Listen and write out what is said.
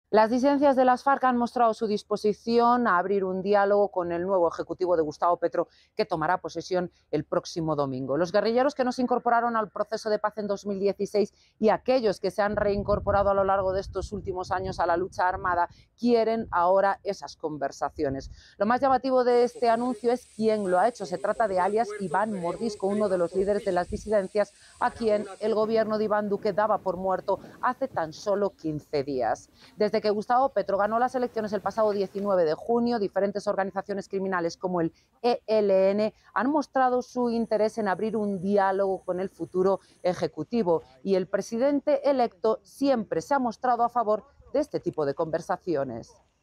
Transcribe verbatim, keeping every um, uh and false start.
Las disidencias de las FARC han mostrado su disposición a abrir un diálogo con el nuevo ejecutivo de Gustavo Petro, que tomará posesión el próximo domingo. Los guerrilleros que no se incorporaron al proceso de paz en dos mil dieciséis y aquellos que se han reincorporado a lo largo de estos últimos años a la lucha armada quieren ahora esas conversaciones. Lo más llamativo de este anuncio es quién lo ha hecho. Se trata de alias Iván Mordisco, uno de los líderes de las disidencias, a quien el gobierno de Iván Duque daba por muerto hace tan solo quince días. Desde que Gustavo Petro ganó las elecciones el pasado diecinueve de junio, diferentes organizaciones criminales como el E L N han mostrado su interés en abrir un diálogo con el futuro ejecutivo, y el presidente electo siempre se ha mostrado a favor de este tipo de conversaciones.